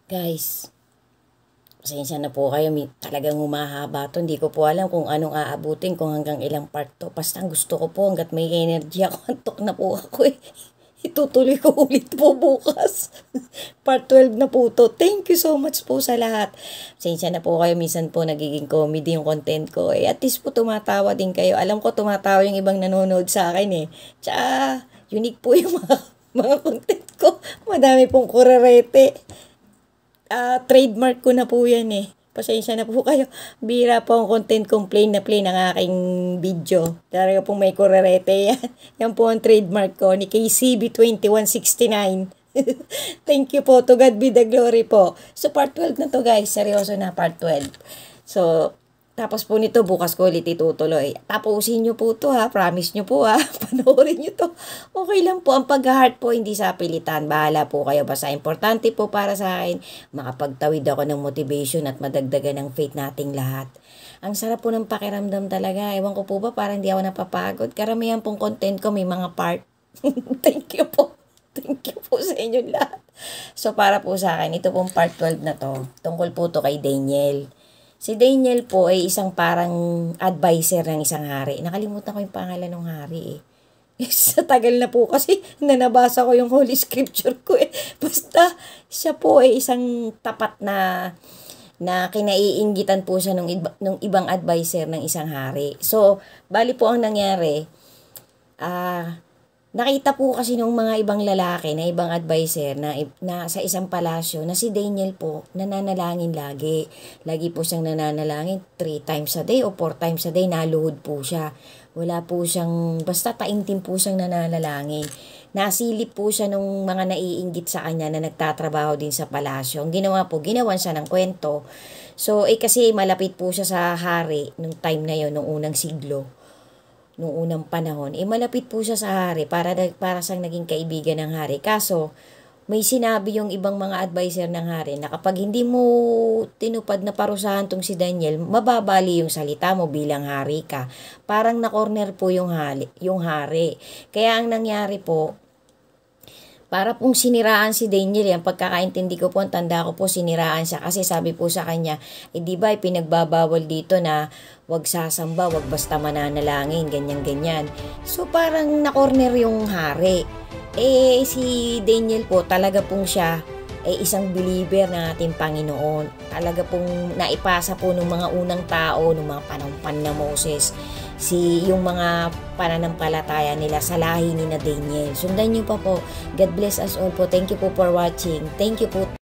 Guys, pasensya na po kayo. Talagang humahaba to. Hindi ko po alam kung anong aabutin, kung hanggang ilang part to. Basta gusto ko po hanggat may energy ako. Antok na po ako eh. Itutuloy ko ulit po bukas. Part 12 na po to. Thank you so much po sa lahat. Pasensya na po kayo. Minsan po nagiging comedy yung content ko. At least po tumatawa din kayo. Alam ko tumatawa yung ibang nanonood sa akin eh. Tsaka unique po yung mga content ko. Madami pong kurerete. Trademark ko na po yan eh. Pasensya na po kayo. Bira po ang content kong plain na plain ang aking video. Talaga pong may kurerete yan. Yan po ang trademark ko ni KCB2169. Thank you po. To God be the glory po. So part 12 na to guys. Seryoso na part 12. So tapos po nito, bukas ko ulit itutuloy. Tapusin nyo po to ha. Promise nyo po ha. Panoorin nyo to. Okay lang po. Ang pag-heart po, hindi sa pilitan. Bahala po kayo. Basta importante po para sa akin, makapagtawid ako ng motivation at madagdagan ng faith nating lahat. Ang sarap po ng pakiramdam talaga. Ewan ko po ba, parang hindi ako napapagod. Karamihan pong content ko, may mga part. Thank you po. Thank you po sa inyo lahat. So para po sa akin, ito pong part 12 na to. Tungkol po to kay Daniel. Si Daniel po ay isang parang advisor ng isang hari. Nakalimutan ko yung pangalan ng hari eh. Sa tagal na po kasi nanabasa ko yung Holy Scripture ko eh. Basta siya po ay isang tapat na kinaiinggitan po siya nung ibang advisor ng isang hari. So, bali po ang nangyari, nakita po kasi nung mga ibang lalaki na ibang advisor na sa isang palasyo na si Daniel po nananalangin lagi. Lagi po siyang nananalangin 3 times a day o 4 times a day. Naluhod po siya. Wala po siyang, basta taimtim po siyang nananalangin. Nasilip po siya nung mga naiinggit sa kanya na nagtatrabaho din sa palasyo. Ang ginawa po, ginawan siya ng kwento. So, kasi malapit po siya sa hari nung time na yon, nung unang siglo. Noong unang panahon, malapit po siya sa hari para siyang naging kaibigan ng hari. Kaso, may sinabi yung ibang mga advisor ng hari na kapag hindi mo tinupad na parusahan tong si Daniel, mababali yung salita mo bilang hari ka. Parang na-corner po yung hari. Kaya ang nangyari po, para pong siniraan si Daniel, yung pagkakaintindi ko po, ang tanda ko po, siniraan siya. Kasi sabi po sa kanya, di ba pinagbabawal dito na wag sasamba, wag basta mananalangin, ganyan-ganyan. So parang na-corner yung hari. Si Daniel po, talaga pong siya isang believer ng ating Panginoon. Talaga pong naipasa po ng mga unang tao, ng mga panahon na Moses, yung mga pananampalataya nila sa lahi ni na Daniel. Sundan niyo pa po. God bless us all po. Thank you po for watching. Thank you po.